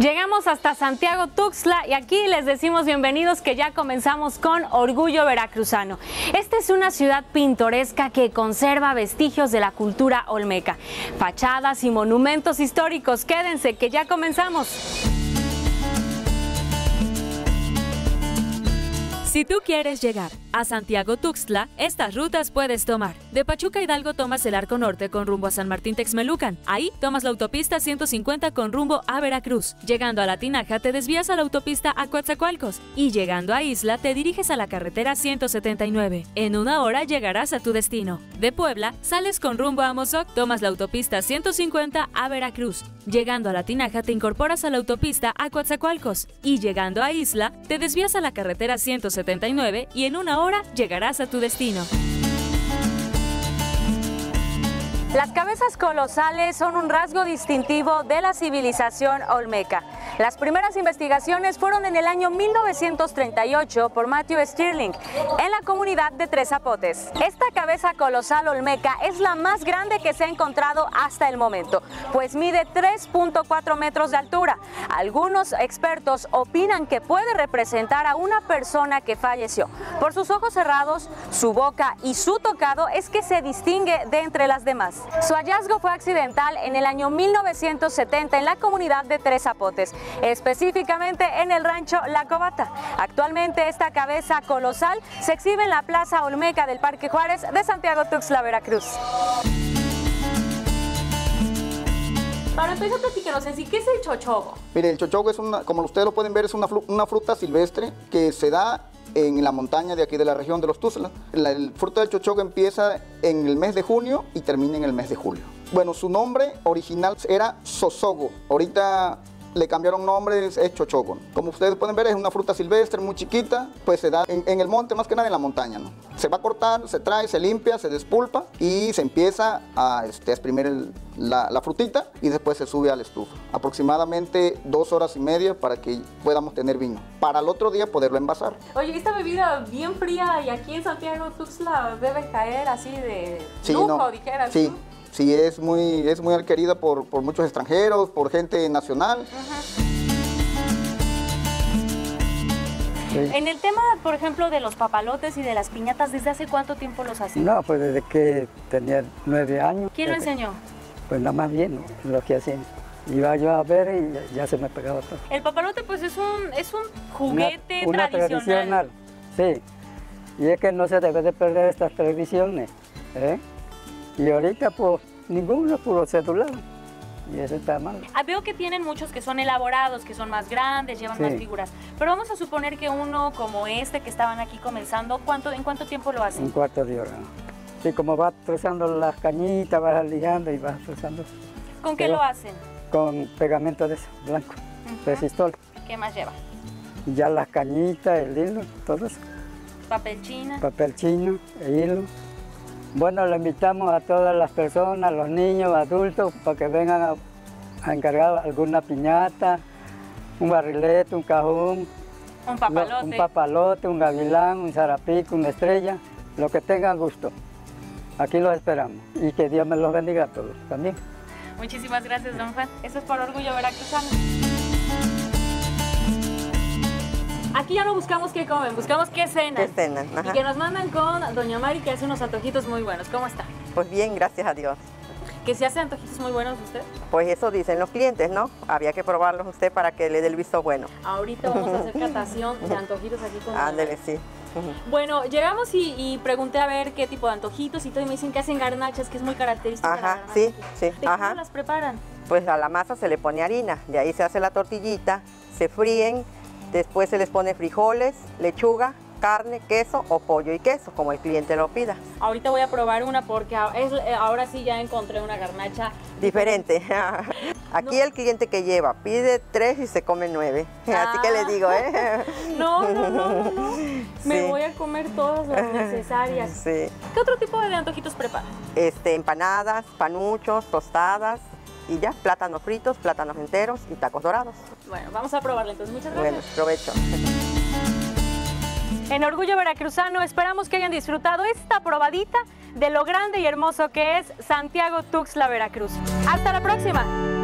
Llegamos hasta Santiago Tuxtla y aquí les decimos bienvenidos, que ya comenzamos con Orgullo Veracruzano. Esta es una ciudad pintoresca que conserva vestigios de la cultura olmeca, fachadas y monumentos históricos. Quédense que ya comenzamos. Si tú quieres llegar a Santiago Tuxtla, estas rutas puedes tomar. De Pachuca Hidalgo tomas el Arco Norte con rumbo a San Martín Texmelucan. Ahí tomas la autopista 150 con rumbo a Veracruz. Llegando a La Tinaja te desvías a la autopista a Coatzacoalcos. Y llegando a Isla te diriges a la carretera 179. En una hora llegarás a tu destino. De Puebla sales con rumbo a Amozoc, tomas la autopista 150 a Veracruz. Llegando a La Tinaja te incorporas a la autopista a Coatzacoalcos. Y llegando a Isla te desvías a la carretera 179 y en una hora llegarás a tu destino. Las cabezas colosales son un rasgo distintivo de la civilización olmeca. Las primeras investigaciones fueron en el año 1938 por Matthew Stirling en la comunidad de Tres Zapotes. Esta cabeza colosal olmeca es la más grande que se ha encontrado hasta el momento, pues mide 3.4 metros de altura. Algunos expertos opinan que puede representar a una persona que falleció. Por sus ojos cerrados, su boca y su tocado es que se distingue de entre las demás. Su hallazgo fue accidental en el año 1970 en la comunidad de Tres Zapotes, específicamente en el rancho La Cobata. Actualmente esta cabeza colosal se exhibe en la Plaza Olmeca del Parque Juárez de Santiago Tuxtla, Veracruz. Para empezar, platíquenos en sí, ¿qué es el chochogo? Mire, el chochogo es como ustedes lo pueden ver, es una fruta silvestre que se da en la montaña de aquí de la región de los Tuxtlas. El fruto del chochogo empieza en el mes de junio y termina en el mes de julio. Bueno, su nombre original era sosogo. Ahorita le cambiaron nombre, es chochogo. Como ustedes pueden ver, es una fruta silvestre muy chiquita, pues se da en el monte, más que nada en la montaña, ¿no? Se va a cortar, se trae, se limpia, se despulpa y se empieza a exprimir la frutita y después se sube a la estufa. Aproximadamente 2 horas y media para que podamos tener vino. Para el otro día poderlo envasar. Oye, esta bebida bien fría y aquí en Santiago Tuxtla debe caer así de sí, lujo, no. dijeras. Sí. ¿No? Sí, es muy querida por muchos extranjeros, por gente nacional. Sí. En el tema, por ejemplo, de los papalotes y de las piñatas, ¿desde hace cuánto tiempo los hacen? No, pues desde que tenía 9 años. ¿Quién lo enseñó? Pues nada más bien, ¿no? Lo que hacían. Iba yo a ver y ya se me pegaba todo. El papalote pues es un juguete una tradicional. Sí, y es que no se debe de perder estas tradiciones, ¿eh? Y ahorita pues ninguno puro celular y eso está mal. Veo que tienen muchos que son elaborados, que son más grandes, llevan más figuras, pero vamos a suponer que uno como este que estaban aquí comenzando, ¿en cuánto tiempo lo hacen? Un cuarto de hora. Sí, como vas trozando las cañitas, vas lijando y vas trozando. ¿Con qué lo hacen? Con pegamento de eso, blanco, resistol. ¿Qué más lleva? Ya las cañitas, el hilo, todo eso. Papel china. Papel chino, el hilo. Bueno, le invitamos a todas las personas, los niños, adultos, para que vengan a encargar alguna piñata, un barrilete, un cajón, un papalote, un gavilán, un zarapico, una estrella, lo que tengan gusto. Aquí los esperamos y que Dios me los bendiga a todos también. Muchísimas gracias, don Juan. Eso es por Orgullo Veracruzano. Aquí ya no buscamos qué comen, buscamos qué cenan. ¿Qué cenan? Ajá. Y que nos mandan con doña Mari, que hace unos antojitos muy buenos. ¿Cómo está? Pues bien, gracias a Dios. ¿Que se hace antojitos muy buenos usted? Pues eso dicen los clientes, ¿no? Había que probarlos usted para que le dé el visto bueno. Ahorita vamos a hacer catación de antojitos aquí con Ándele, sí. Bueno, llegamos y pregunté a ver qué tipo de antojitos y todo, y me dicen que hacen garnachas, que es muy característica. Ajá, sí, sí. ¿De cómo las preparan? Pues a la masa se le pone harina, de ahí se hace la tortillita, se fríen, después se les pone frijoles, lechuga, carne, queso o pollo y queso, como el cliente lo pida. Ahorita voy a probar una porque ahora sí ya encontré una garnacha diferente. Aquí el cliente que lleva pide 3 y se come 9. Así que le digo, No. Me voy a comer todas las necesarias. Sí. ¿Qué otro tipo de antojitos preparan? Empanadas, panuchos, tostadas y ya, plátanos fritos, plátanos enteros y tacos dorados. Bueno, vamos a probarla entonces. Muchas gracias. Bueno, provecho. En Orgullo Veracruzano esperamos que hayan disfrutado esta probadita de lo grande y hermoso que es Santiago Tuxtla, Veracruz. ¡Hasta la próxima!